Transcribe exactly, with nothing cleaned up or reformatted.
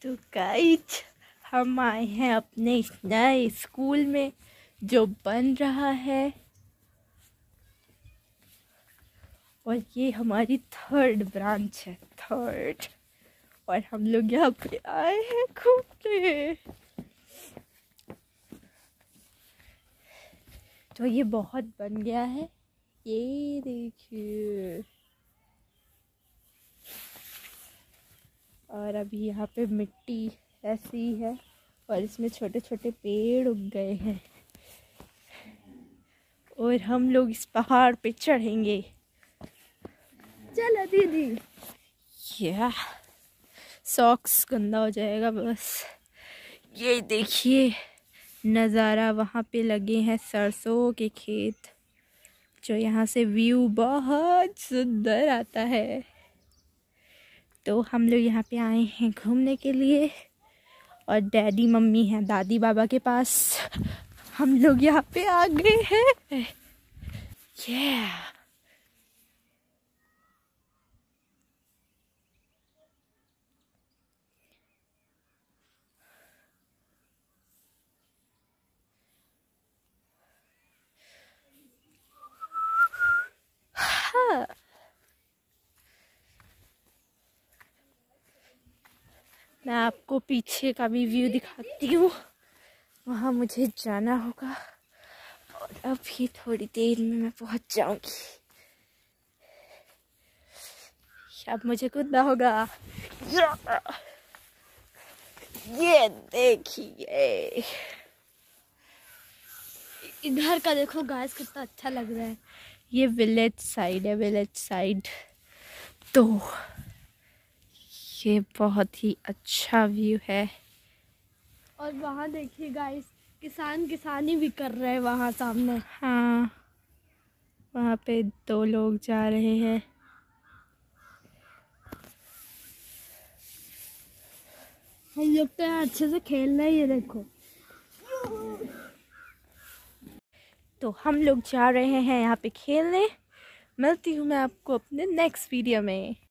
तो गाइस हम आए हैं अपने इस नए स्कूल में जो बन रहा है और ये हमारी थर्ड ब्रांच है, थर्ड। और हम लोग यहाँ पे आए हैं घूमने। तो ये बहुत बन गया है, ये देखिए। और अभी यहाँ पे मिट्टी ऐसी है और इसमें छोटे छोटे पेड़ उग गए हैं और हम लोग इस पहाड़ पे चढ़ेंगे। चलो दीदी। या सॉक्स गंदा हो जाएगा बस। ये देखिए नज़ारा, वहाँ पे लगे हैं सरसों के खेत, जो यहाँ से व्यू बहुत सुंदर आता है। तो हम लोग यहाँ पे आए हैं घूमने के लिए और डैडी मम्मी हैं दादी बाबा के पास। हम लोग यहाँ पे आ गए हैं। yeah. हाँ। मैं आपको पीछे का भी व्यू दिखाती हूँ, वहाँ मुझे जाना होगा और अभी थोड़ी देर में मैं पहुँच जाऊंगी। अब मुझे कूदना होगा। ये देखिए इधर का देखो गाइस कितना अच्छा लग रहा है। ये विलेज साइड है, विलेज साइड। तो ये बहुत ही अच्छा व्यू है। और वहाँ देखिए गाइस किसान किसानी भी कर रहे हैं वहाँ सामने। हाँ, वहाँ पे दो लोग जा रहे हैं। हम लोग तो यहाँ अच्छे से खेल रहे हैं, ये देखो। तो हम लोग जा रहे हैं यहाँ पे खेलने। मिलती हूँ मैं आपको अपने नेक्स्ट वीडियो में।